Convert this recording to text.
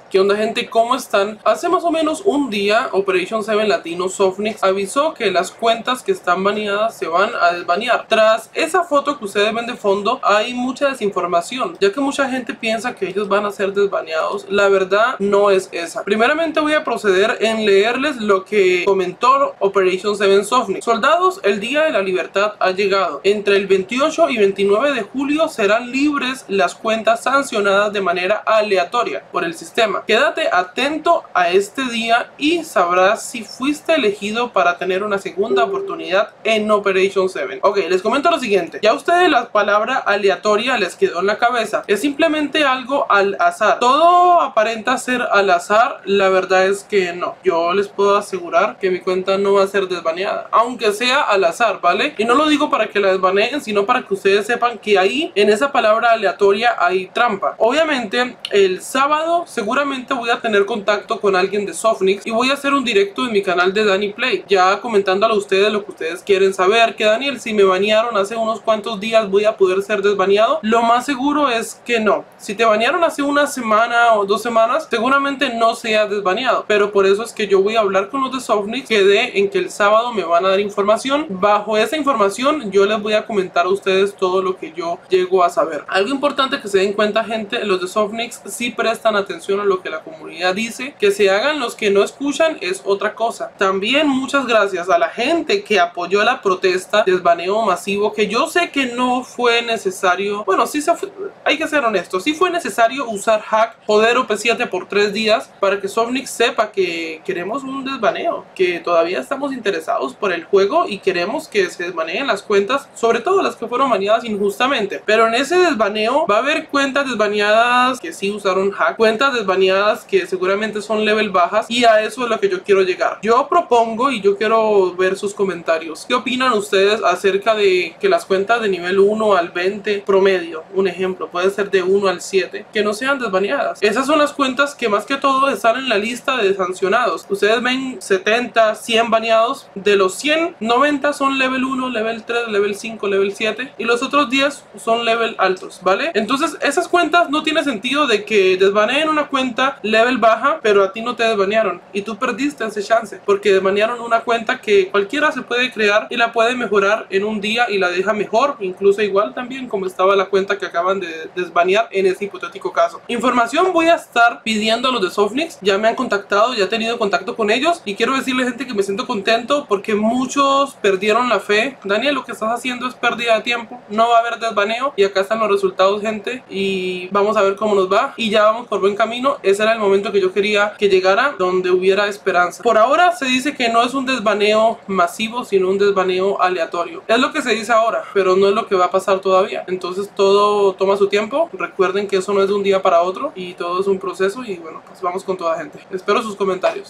¿Qué onda, gente? ¿Cómo están? Hace más o menos un día Operation 7 Latino Softnix avisó que las cuentas que están baneadas se van a desbanear. Tras esa foto que ustedes ven de fondo hay mucha desinformación, ya que mucha gente piensa que ellos van a ser desbaneados. La verdad no es esa. Primeramente voy a proceder en leerles lo que comentó Operation 7 Softnix. Soldados, el día de la libertad ha llegado. Entre el 28 y 29 de julio serán libres las cuentas sancionadas de manera aleatoria por el sistema. Quédate atento a este día y sabrás si fuiste elegido para tener una segunda oportunidad en Operation 7. Ok, les comento lo siguiente. Ya a ustedes la palabra aleatoria les quedó en la cabeza. Es simplemente algo al azar. Todo aparenta ser al azar. La verdad es que no. Yo les puedo asegurar que mi cuenta no va a ser desbaneada, aunque sea al azar, ¿vale? Y no lo digo para que la desbaneen, sino para que ustedes sepan que ahí, en esa palabra aleatoria, hay trampa. Obviamente, el sábado seguramente voy a tener contacto con alguien de Softnix y voy a hacer un directo en mi canal de Dani Play, ya comentándole a ustedes lo que ustedes quieren saber. Que Daniel, si me banearon hace unos cuantos días, ¿voy a poder ser desbaneado? Lo más seguro es que no. Si te banearon hace una semana o 2 semanas, seguramente no seas desbaneado, pero por eso es que yo voy a hablar con los de Softnix. Quedé en que el sábado me van a dar información. Bajo esa información yo les voy a comentar a ustedes todo lo que yo llego a saber. Algo importante que se den cuenta, gente, los de Softnix sí prestan atención a lo que la comunidad dice. Que se hagan los que no escuchan es otra cosa. También muchas gracias a la gente que apoyó la protesta del baneo masivo, que yo sé que no fue necesario. Bueno, sí se fue, hay que ser honestos, sí fue necesario usar hack, joder OP7 por 3 días para que Softnix sepa que queremos un desbaneo, que todavía estamos interesados por el juego y queremos que se desbaneen las cuentas, sobre todo las que fueron baneadas injustamente. Pero en ese desbaneo va a haber cuentas desbaneadas que sí usaron hack, cuentas desbaneadas que seguramente son level bajas, y a eso es lo que yo quiero llegar. Yo propongo y yo quiero ver sus comentarios. ¿Qué opinan ustedes acerca de que las cuentas de nivel 1 al 20 promedio, un ejemplo, puede ser de 1 al 7, que no sean desbaneadas? Esas son las cuentas que más que todo están en la lista de sancionados. Ustedes ven 70, 100 baneados. De los 100, 90 son level 1, level 3, level 5, level 7, y los otros 10 son level altos, ¿vale? Entonces esas cuentas no tiene sentido de que desbaneen una cuenta level baja, pero a ti no te desbanearon y tú perdiste ese chance, porque desbanearon una cuenta que cualquiera se puede crear y la puede mejorar en un día y la deja mejor, incluso igual también como estaba la cuenta que acaban de desbanear en ese hipotético caso. Información voy a estar pidiendo a los de Softnix. Ya me han contactado, ya he tenido contacto con ellos y quiero decirle, gente, que me siento contento porque muchos perdieron la fe. Daniel, lo que estás haciendo es pérdida de tiempo, no va a haber desbaneo, y acá están los resultados, gente, y vamos a ver cómo nos va, y ya vamos por buen camino. Ese era el momento que yo quería que llegara, donde hubiera esperanza. Por ahora se dice que no es un desbaneo masivo, sino un desbaneo aleatorio. Es lo que se dice ahora, pero no es lo que va a pasar todavía. Entonces todo toma su tiempo. Recuerden que eso no es de un día para otro y todo es un proceso, y bueno, pues vamos con toda, gente. Espero sus comentarios.